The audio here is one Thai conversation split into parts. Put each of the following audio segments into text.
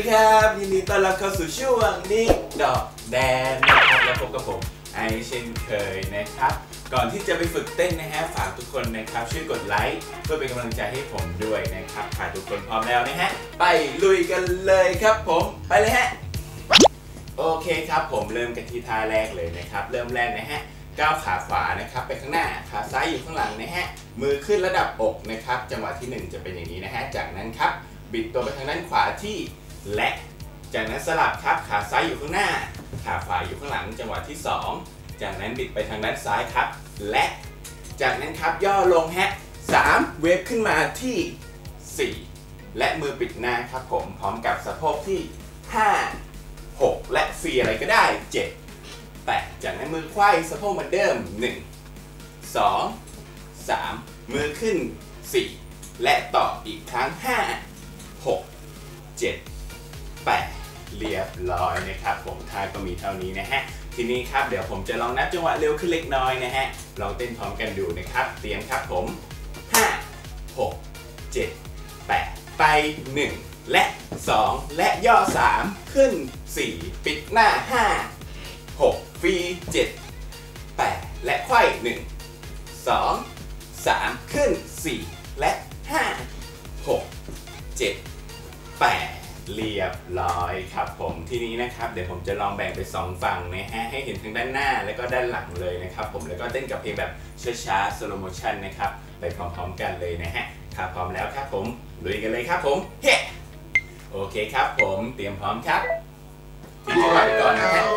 ครับยินดีต้อนรับเข้าสู่ช่วงนิกดอกแดนนะครับและพบกับผมไอเช่นเคยนะครับก่อนที่จะไปฝึกเต้นนะฮะฝากทุกคนนะครับช่วยกดไลค์เพื่อเป็นกำลังใจให้ผมด้วยนะครับถ้าทุกคนพร้อมแล้วนะฮะไปลุยกันเลยครับผมไปเลยฮะโอเคครับผมเริ่มกันที่ท่าแรกเลยนะครับเริ่มแรกนะฮะก้าวขาขวานะครับไปข้างหน้าขาซ้ายอยู่ข้างหลังนะฮะมือขึ้นระดับอกนะครับจังหวะที่1จะเป็นอย่างนี้นะฮะจากนั้นครับบิดตัวไปทางด้านขวาที่และจากนั้นสลับครับขาซ้ายอยู่ข้างหน้าขาขวาอยู่ข้างหลังจังหวะที่2จากนั้นบิดไปทางด้านซ้ายครับและจากนั้นครับย่อลงฮะ3เวฟขึ้นมาที่4และมือปิดหน้าครับผมพร้อมกับสะโพกที่5 6และฟรีอะไรก็ได้7 8จากนั้นมือไขว้สะโพกเหมือนเดิม1 2 3มือขึ้น4และต่ออีกครั้ง5 6 7 8เรียบร้อยนะครับผมท่าก็มีเท่านี้นะฮะทีนี้ครับเดี๋ยวผมจะลองนับจังหวะเร็วขึ้นเล็กน้อยนะฮะลองเต้นพร้อมกันดูนะครับเตรียมครับผม5 6 7 8ไป1และ2และย่อ3ขึ้น4ปิดหน้า5 6ฟรี7 8และไขว้1 2 3ขึ้น4และ5 6 7 8เรียบร้อยครับผมทีนี้นะครับเดี๋ยวผมจะลองแบ่งไป2ฝั่งนะฮะให้เห็นทั้งด้านหน้าและก็ด้านหลังเลยนะครับผมแล้วก็เต้นกับเพลงแบบช้าๆ slow motion นะครับไปพร้อมๆกันเลยนะฮะถ้าพร้อมแล้วครับผมลุยกันเลยครับผมเฮ้โอเคครับผมเตรียมพร้อมครับทิ้งจังหวะไปก่อนนะฮะ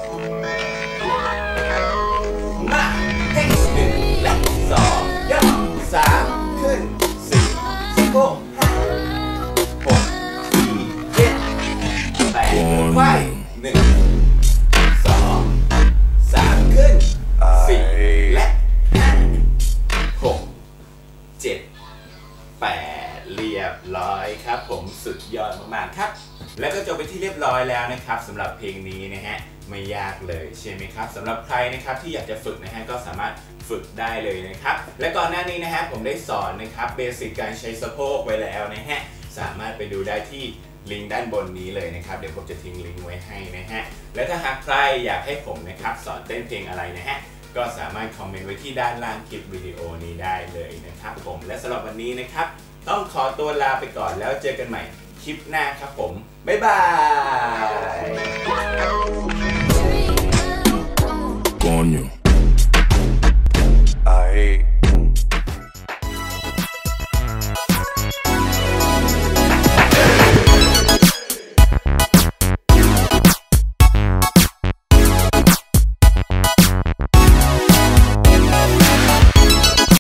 มาเฮ้1และ2ย่อ3ขึ้น4สะโพก5 6 4 7 8ไขว้1 2 3ขึ้น4และ5 6 7 8เรียบร้อยครับผมสุดยอดมากๆครับแล้วก็จบไปที่เรียบร้อยแล้วนะครับสำหรับเพลงนี้นะฮะไม่ยากเลยใช่ไหมครับสำหรับใครนะครับที่อยากจะฝึกนะฮะก็สามารถฝึกได้เลยนะครับและก่อนหน้านี้นะฮะผมได้สอนนะครับเบสิกการใช้สะโพกไว้แล้วนะฮะสามารถไปดูได้ที่ลิงก์ด้านบนนี้เลยนะครับเดี๋ยวผมจะทิ้งลิงก์ไว้ให้นะฮะและถ้าหากใครอยากให้ผมนะครับสอนเต้นเพลงอะไรนะฮะก็สามารถคอมเมนต์ไว้ที่ด้านล่างคลิปวิดีโอนี้ได้เลยนะครับผมและสำหรับวันนี้นะครับต้องขอตัวลาไปก่อนแล้วเจอกันใหม่คลิปหน้าครับผมบ๊ายบาย